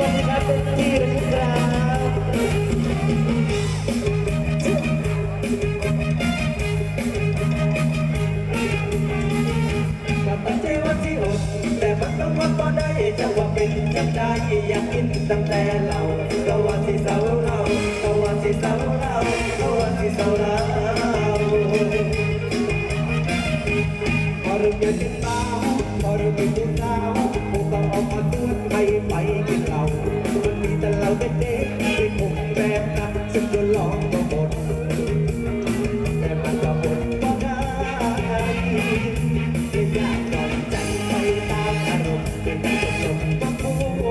วัสดีครับเป็นที่นะครับกับตั้งใจว่าที่อดแต่มันต้องวัดพอได้จะว่าเป็นจังได้อยากกินตั้งแต่เราก็ว่าสิเศร้าเราก็ว่าสิเศร้าเราก็ว่าสิเศร้าเราพอเริ่มกินเหล้าพอเริ่มกินเหล้าคงต้องออกมาเตือนใครไปกินเหล้ามันมีแต่เราเด็กๆที่คงแบบนั้นซึ่งก็ลองก็หมดแต่มันก็หมดก็ได้ไม่อยากยอมใจไปตามอารมณ์เป็นจมก็พู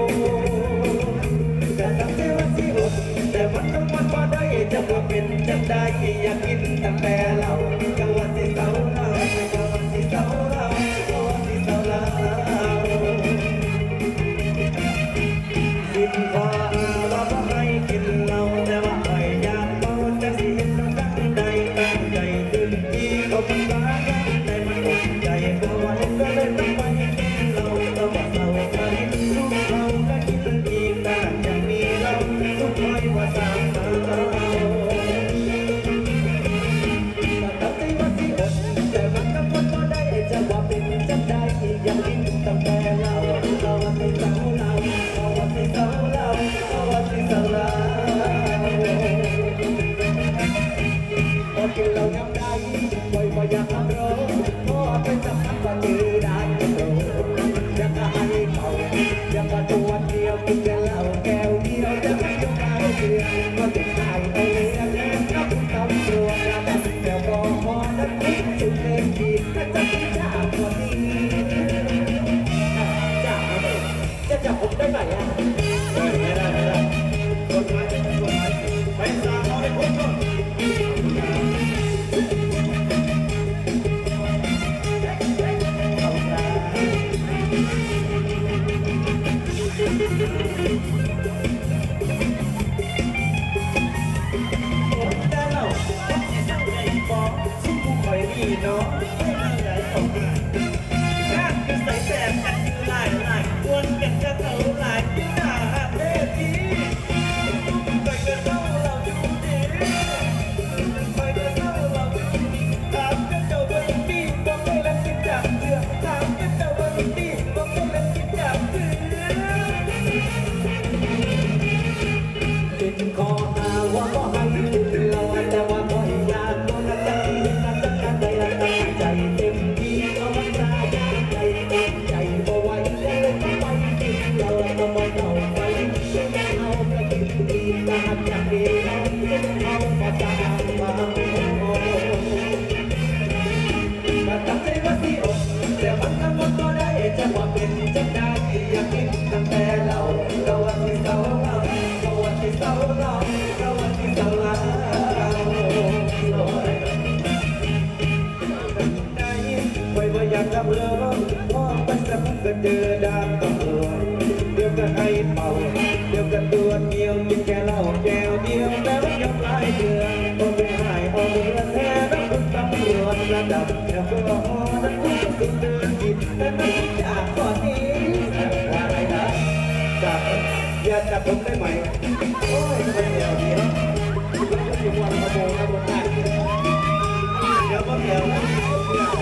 ดก็ตั้งใจว่าสิอดแต่มันต้องวัดพอได้จะว่าเป็นจังได้อยากกินตั้งแต่เราก็ว่าสิเศร้าเราก็ว่าสิเศร้าเราก็ว่าสิเศร้าเรากินพอว่าบ่ให้กินเหล้าแต่ว่าไม่อยากเมาจะสิเห็นเราตั้งใจตื่นที่เขาเป็นบ้าแต่มันอดใจบ่ไหวก็เลยต้องไปกินเหล้าแต่ว่าเศร้าไปลูกเราก็กินอีกแต่ยังมีเราทุกคนว่าสามเราตั้งใจว่าสิอดแต่มันก็พอได้จะว่าเป็นจังได้อยากกินตั้งแต่เราว่าสิเศร้าเราว่าสิเศร้าเราว่าสิเศร้าเราพอกินเหล้าย้ำได้บ่อยากทำร้องพอเป็นสำคัญว่าจือได้ก็โตอยากให้เป่าอยากตัวเดียวกินแต่เหล้าแก้วเดียวจะไม่ยกเอาเสียก็ติดใจเอาเลี้ยงนับตำรวจนับเดี๋ยวก็พอนับคิดจุดเล่นดีก็จะคิดจากคนนี้จะจับผมได้ไหมอ่ะไม่ได้กฎหมายไปสามเอาให้พ้นก่อนแต่เราจะสั่งใจบอกซึ่งผู้คอยดีเนาะไม่น่าใจออกมาแค่คือใส่แสบกันคือหลายวนกันจะเท่าหลายที่หน้าเวทีไปกันเท่าเราอยู่ดีไปกันเท่าเราอยู่ดีถามกันเจ้าวันดีบอกไม่รักกินจากเสือถามกันเจ้าวันดีบอกไม่รักกินจากเสือติดคอหาว่าบ่ให้เราแต่ว่าบ่อยากโดนจับที่นั่นจับกันได้ละตั้งใจเต็มที่เอามันตายใจตั้งใจบ่ไหวเลยต้องไปกินเราต้องบ่เอาไปเอาไปกินดีตาจากดีเราเอามาจากมาก็ตั้งใจว่าสิอดแต่มันก็หมดก็ได้จะว่าเป็นจังได้อยากกินตั้งแต่เราก็ว่าสิเศร้าเราก็ว่าสิเศร้าเราก็ว่าสิเศร้าเราไม่อยากทำเลยพอไปสักก็เจอด่านตำรวจเดี๋ยวก็ให้เป่าเดี๋ยวก็ตัวเดียวกินแค่เหล้าแก้วเดียวแล้วยกหลายเดือนก็ไม่หายเอาเงินแท้แล้วคุณตำรวจระดับแอลกอฮอล์นั้นคุณก็เดินผิดแต่ไม่จากข้อนี้ว่าอะไรนะจากอย่าจับผมได้ไหมโอ้ยไม่เดียวดีนะคุณก็อยู่วันขโมยนะบนได้เดี๋ยวก็เดี๋ยว